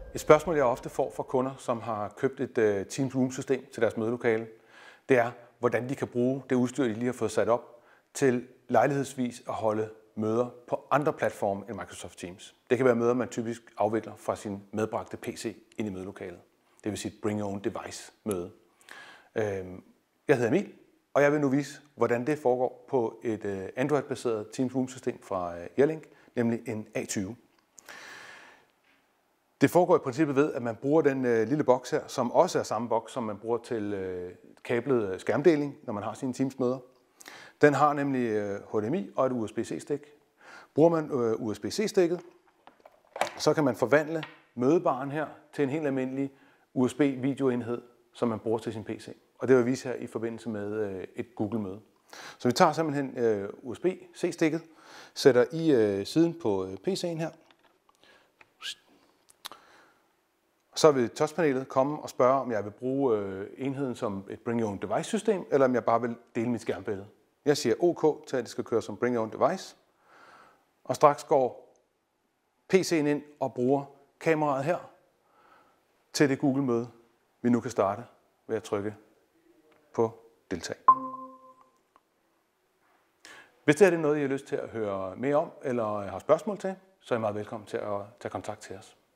Et spørgsmål, jeg ofte får fra kunder, som har købt et Teams Room-system til deres mødelokale, det er, hvordan de kan bruge det udstyr, de lige har fået sat op, til lejlighedsvis at holde møder på andre platforme end Microsoft Teams. Det kan være møder, man typisk afvikler fra sin medbragte PC ind i mødelokalet. Det vil sige et bring your own device møde. Jeg hedder Emil, og jeg vil nu vise, hvordan det foregår på et Android-baseret Teams Room-system fra Airlink, nemlig en A20. Det foregår i princippet ved, at man bruger den lille boks her, som også er samme boks, som man bruger til kablet skærmdeling, når man har sine Teams-møder. Den har nemlig HDMI og et USB-C-stik. Bruger man USB-C-stikket, så kan man forvandle mødebaren her til en helt almindelig USB-videoenhed, som man bruger til sin PC. Og det vil jeg vise her i forbindelse med et Google-møde. Så vi tager simpelthen USB-C-stikket, sætter i siden på PC'en her. Så vil touchpanelet komme og spørge, om jeg vil bruge enheden som et Bring Your Own Device-system, eller om jeg bare vil dele mit skærmbillede. Jeg siger OK til, at det skal køre som Bring Your Own Device. Og straks går PC'en ind og bruger kameraet her til det Google-møde, vi nu kan starte ved at trykke på Deltag. Hvis det er noget, I har lyst til at høre mere om, eller har spørgsmål til, så er I meget velkommen til at tage kontakt til os.